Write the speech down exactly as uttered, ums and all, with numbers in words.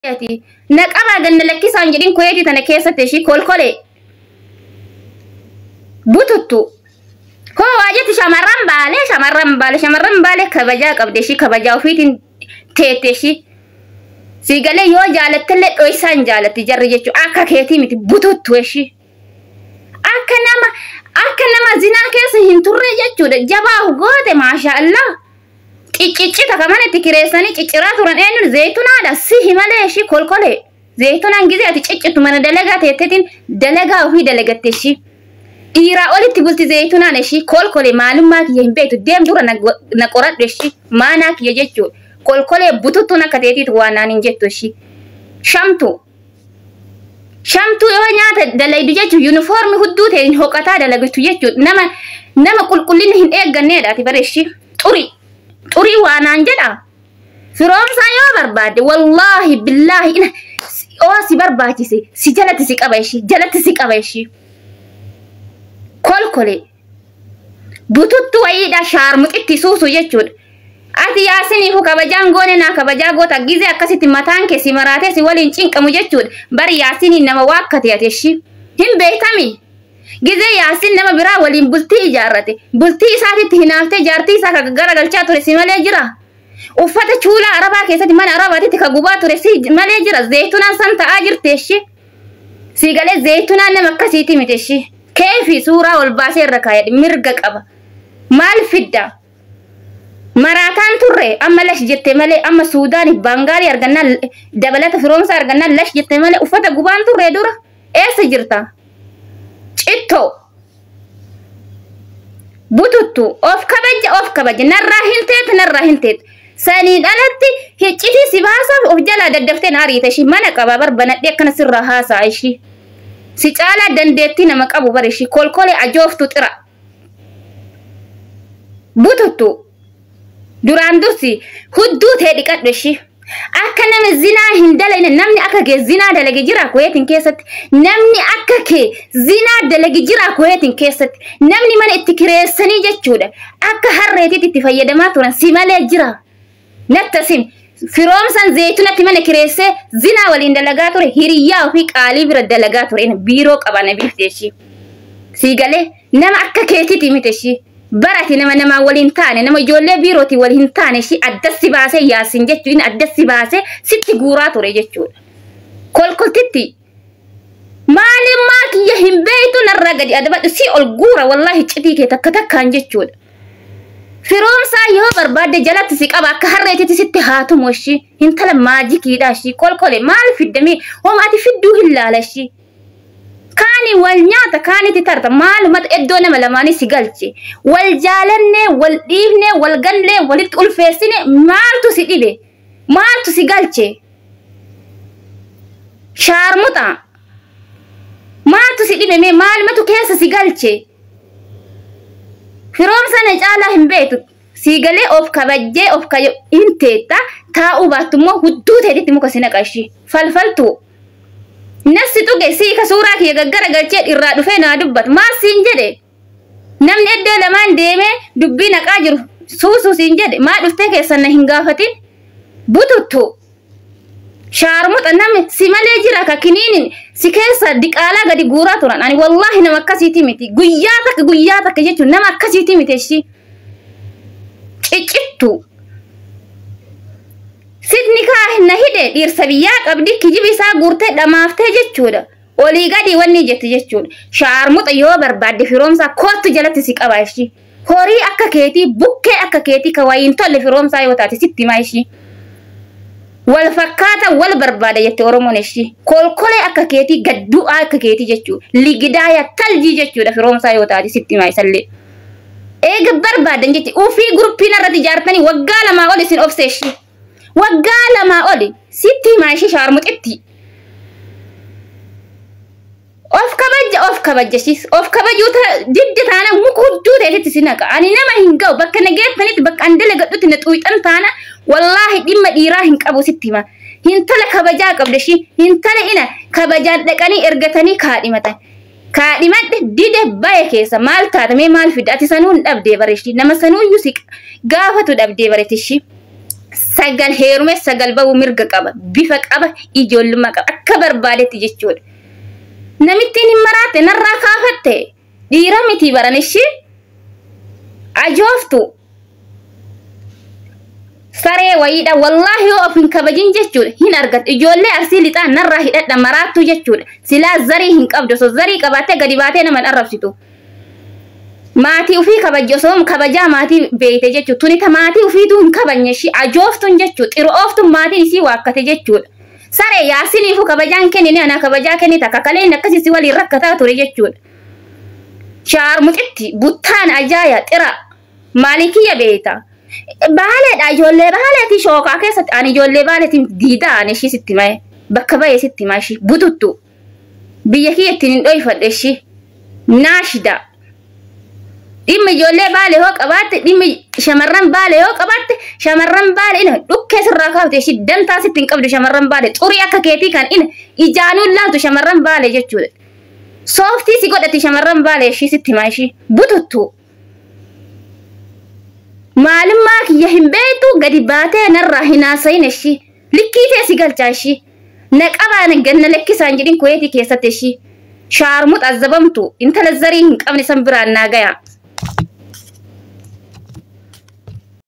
Ati naqaba ganna lakkisaan jedhin koyeeti tana keessatti ishii kolkole bututtu ko waajeti shamarran baale shamarran baale shamarran baale kabajaa qabde ishii kabajaa ofiitiin teette ishii sigalee yoo jaalattelle dhoysaan jaalatti jarri jechuu akka keetii miti bututtu ishii akka nama akka nama zinaa keessa hin turre jechuudha jabaa goote maasha Allah Ciccita kamane tikiresani ciccira turan eenyun zeytunaadha si himalee ishii kolkole zeytunaan gize ati ciccitu mana dalagaa teettetiin dalagaa ofii dalagatte ishii dhiiraa olitti bulti zeytunaan ishii kolkole maalummaa kiyya hin beektu deem dura na qoradhu ishii maanaa kiyya jechuudha kolkole bututtuun akka teetiitu waan naan hin jettu ishii shamtu shamtu yoo nyaata dalaydu jechuudha yuunifoormii hudduu ta'een hoqataa dalagatu jechuudha nama nama qulqullina hin eegganneedha ati bare ishii xuri Turi waanaan jedha firoomsaa yoo barbaade wallahi billahi ina oo si barbaachise si jalatti si qaba ishii jalatti si qaba ishii kolkole bututtu wayiidha shaarmuxitti suusu jechuudha ati yaasiniifu kabajaan goone naa kabajaa goota gize akkasitti mataan kee si maraatee si waliin cinqamu jechuudha bari yaasinii nama waakkate ati ishii hin beektami Gize yaasin nama biraa waliin bultii ijaarrate bultii isaatitti hinaaftee jaartii isaa ka garagalchaa ture si malee jira uffata chuula arabaa keessatti mana arabaatitti ka gubaa ture si malee jira zeytunaan san ta'aa jirte ishii si galee zeytunaan nama akkasiiti miti ishii keefi suuraa ol baasee irra kaayadhi mirga qaba maal fidda maraataan turre amma lash jette malee amma suudaani baangaalii argannaan dabalata firoomsa argannaan lash jette malee uffata gubaan turre dura eessa jirta Citto bututtu of kabaja of kabaja narraa hinteet narraa hinteet sanii dhalatti hicciti si baasaaf of jalaa daddafteen ariite ishii mana qaba barbanadhee akkana sirraa haasaa ishii si caalaa dandeettii nama qabu bar ishii kolkolee ajooftu xira bututtu duraan dursi hudduu tee dhiqadhu ishii akka nama zinaa hin dalayne namni akka kee zinaa dalage jira koyeetin keessatti namni akka kee zinaa dalage jira koyeetin keessatti namni mana itti kireessanii jechuudha akka harreetitti itti fayyadamaa turan si malee jira nattasin firoomsan zeytunatti mana kireessee zinaa waliin dalagaa ture hiriyyaa ofii qaalii bira dalagaa ture biiroo qaba na biifte ishii si galee nama akka keetitti miti ishii barati nama nama waliin taane nama ijoollee biirooti waliin taane ishii addasi baasee yaasin jechuun addasi baasee sitti guuraa ture jechuudha kolkoltitti maalimmaa kiyya hin beeytu narraa gadi adabadhu si ol guura wallahi citii kee takka takkaan jechuudha firoomsaa yoo barbaadde jalatti si qaba akka harreetitti sitti haatumu ishii intala maajikiidha ishii kolkole maal fiddamee hooma ati fidduu hin laala ishii Kani wal nyaata kaaniti tarta maalumat eddoo nama lamaanii si galche wal jaalanne wal dhiifne wal ganne walitti ulfeessine maaltu si dhibe maaltu si galche shaarmuta maaltu si dhibe mee maalumatu keessa si galche firoomsana caalaa hin beektu si galee of kabajjee of hinteetta taa'uu baattummoo hudduu teetitti muka si naqashi falfaltu Nasi tuge si ka suuraa kiyya gaggara galchee irraa dhufee naa dubbat maal siin jedhe namni eddoo lamaan deemee dubbii naqaa jiru suusuu siin jedhe maa dhuftee keessan na hin gaafatin bututtu shaarmuxa namni si malee jira ka kiniinin si keessa diqaalaa gadi guuraa turan ani wallahi nama akkasiiti miti guyyaa takka guyyaa takka jechuun nama akkasiiti miti ishii ciccittu Sidni kaa na hide dhiirsa biyyaa qabdi kijibi isaa guurtee dhamaaftee jechuudha olii gadi wanni jetti jechuudha shaarmuxa yoo barbaadde firoomsaa kootu jalatti si qaba ishii horii akka keetii bukkee akka keetii ka wayiin tolle firoomsaa yoo taate sitti himaa ishii wal fakkaata wal barbaada jette oromoon ishii kolkolee akka keetii gaddu'aa akka keetii jechuudha ligidaaya taljii jechuudha firoomsaa yoo taate sitti himaa isallee eega barbaadan jetti ufii guruppiin irratti ijaartanii waggaa lamaa ol isin obsee ishii waggaa lamaa oli sitti himaa ishii shaarmuxitti of kabaja of kabaja shis of kabajuu diddi taana muka hudduu teetitti si naqa ani nama hin ga'u bakka nageettanitti bakka an dalagadhutti na xuuxan taana wallaahi dhimma dhiiraa hin qabu sitti himaa hintala kabajaa qabde ishii hintala ina kabajaan dhaqanii ergatanii kaadhimatan kaadhimadhe dide baye keessa maal taatamee maal fidda ati sanuu hin dhabdee bare ishii nama sanuuyyuu si gaafatu dhabdee bareti ishii sagal heerume sagal bahu mirga qaba bifa qaba ijoollummaa qaba akka barbaadetti jechuudha. Namittiin hin maraate narraa kaafatte dhiira miti baranishi ajooftu saree wayiidha wallahi yoo of hin kabajin jechuudha hin argat ijoollee arsii lixaa narraa hidhadha maraattu jechuudha silaa zarii hin qabdu so zarii qabaatee gadi baatee nama arrabsitu. Maatii ufii kabajjo soom kabajaa maatii beeyte jechuudha tuni ta maatii ufiitu hin kabajne shi ajooftun jechuudha xirooftun maatiin isii waakkate jechuudha. Saree yaasiniifu kabajaan kennine ana kabajaa kennita kakaleen akkasii waliin rakkataa ture jechuudha. Shaar mucitti buttaan ajaaya xira maalikiyya beeyta. Baaleedha ijoollee baaleetii shookaa keessatti ani ijoollee baaleetiin diidaa ani ishii sitti maye bakka ba'ee sitti maa ishii bututtu biyya kiyyattiin hin dhoyfadhe ishii naashida. Dhimmi ijoollee baale yoo qabaatte dhimmi shamarran baale yoo qabaatte shamarran baale ina dhukkee sirraa kaafte ishii dantaa sitti hin qabdu shamarran baale xurii akka keetii kan ina ijaanuun laatu shamarran baale jechuudha. Sooftii si godhati shamarran baale ishii sitti maa ishii bututtu. Maalummaa kiyya hin beektu gadi baatee narraa hin haasa'in ishii likkiitee si galchaa ishii na qabaan ganna lekkisaan jedhin kuweetii keessatti ishii shaarmut azabamtu intala zarii hin qabne san biraan naa gaya.